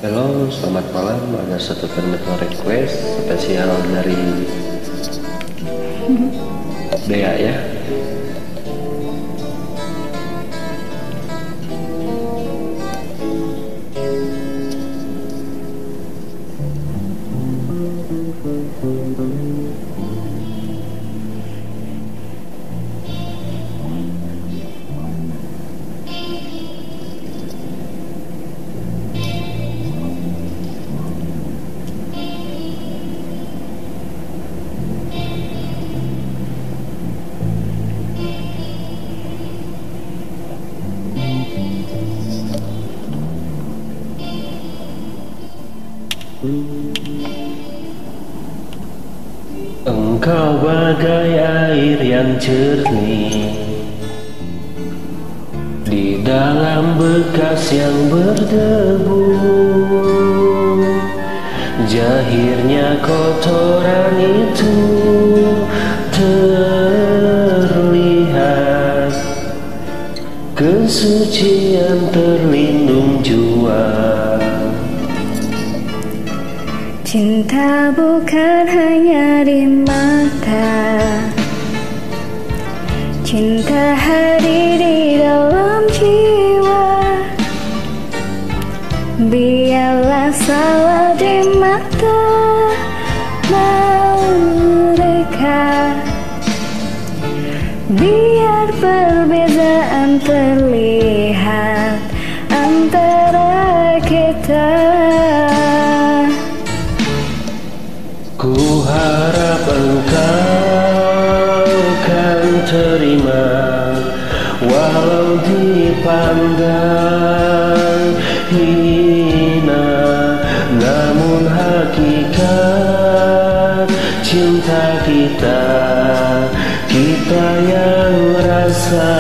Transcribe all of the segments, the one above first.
Halo, selamat malam. Ada satu permintaan request spesial dari Bea ya. Engkau bagai air yang jernih di dalam bekas yang berdebu. Jahirnya kotoran itu terlihat, kesucian terlindung jua. Cinta bukan hanya di mata, cinta hadir di dalam jiwa. Biarlah salah di mata mereka, biar perbedaan terlihat antara kita. Ku harap engkau kan terima, walau dipandang hina, namun hakikat cinta kita, kita yang rasa.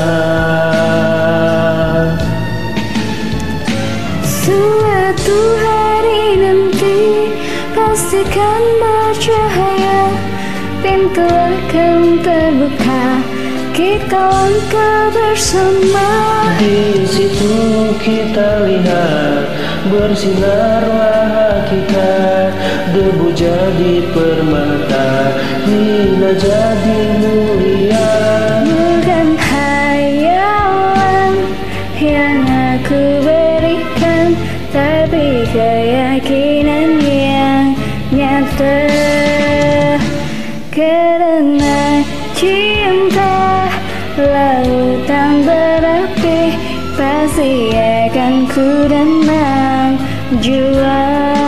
Suatu hari nanti pastikan bercahaya, pintu akan terbuka, kita langkah bersama. Di situ kita lihat bersinarlah hakikat, debu jadi permata, hina jadi mulia. Bukan hayalan yang aku berikan, tapi keyakinan yang nyata. Karena cinta lautan berapi, pasti akan ku renang jua.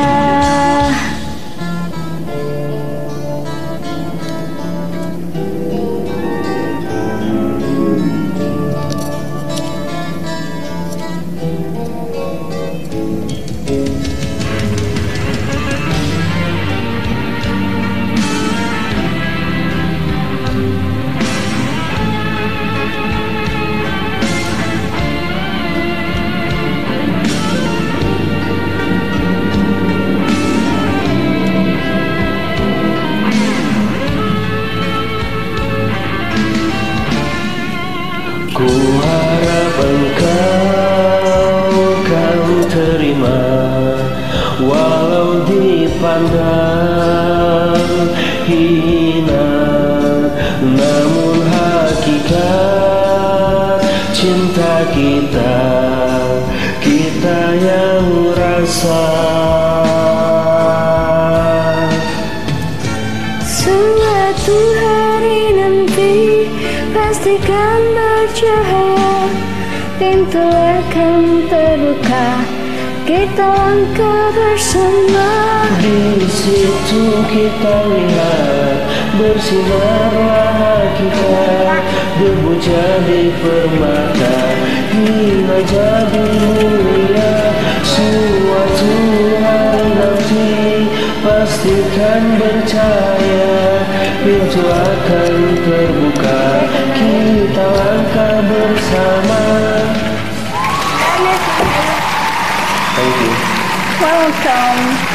Ku harap engkau kan terima, walau dipandang hina, namun hakikat cinta kita, kita yang rasa. Suatu hari nanti pastikan bercahaya, pintu akan terbuka, kita langkah bersama. Di situ kita lihat bersinarlah hakikat, debu jadi permata, hina jadi mulia. Suatu hari nanti pastikan bercahaya, pintu akan terbuka, kita langkah bersama. Thank you. Welcome.